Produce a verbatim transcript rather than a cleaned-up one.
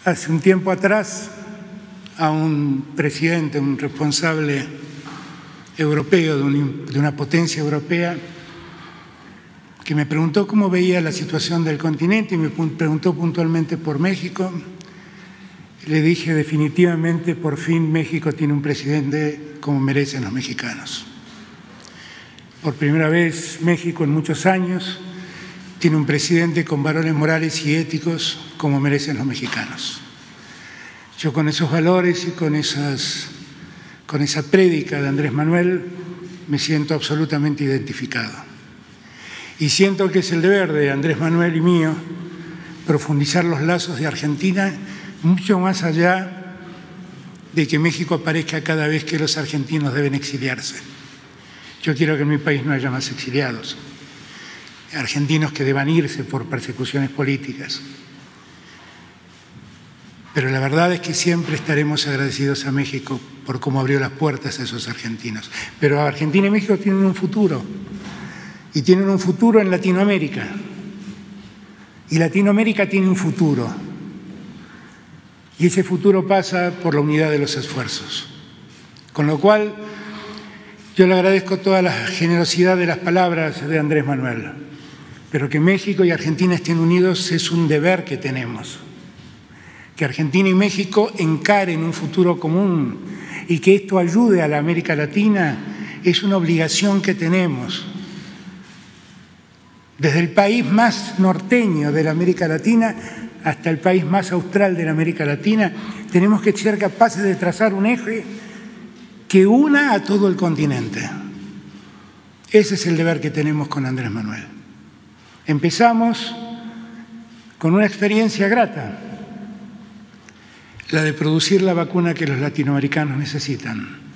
hace un tiempo atrás a un presidente, un responsable europeo de, un, de una potencia europea, que me preguntó cómo veía la situación del continente y me preguntó puntualmente por México. Le dije definitivamente, por fin México tiene un presidente como merecen los mexicanos. Por primera vez México en muchos años tiene un presidente con valores morales y éticos como merecen los mexicanos. Yo con esos valores y con, esas, con esa prédica de Andrés Manuel me siento absolutamente identificado. Y siento que es el deber de Andrés Manuel y mío profundizar los lazos de Argentina mucho más allá de que México aparezca cada vez que los argentinos deben exiliarse. Yo quiero que en mi país no haya más exiliados, argentinos que deban irse por persecuciones políticas. Pero la verdad es que siempre estaremos agradecidos a México por cómo abrió las puertas a esos argentinos. Pero Argentina y México tienen un futuro, y tienen un futuro en Latinoamérica. Y Latinoamérica tiene un futuro. Y ese futuro pasa por la unidad de los esfuerzos. Con lo cual, yo le agradezco toda la generosidad de las palabras de Andrés Manuel. Pero que México y Argentina estén unidos es un deber que tenemos. Que Argentina y México encaren un futuro común y que esto ayude a la América Latina es una obligación que tenemos. Desde el país más norteño de la América Latina hasta el país más austral de la América Latina, tenemos que ser capaces de trazar un eje que una a todo el continente. Ese es el deber que tenemos con Andrés Manuel. Empezamos con una experiencia grata, la de producir la vacuna que los latinoamericanos necesitan.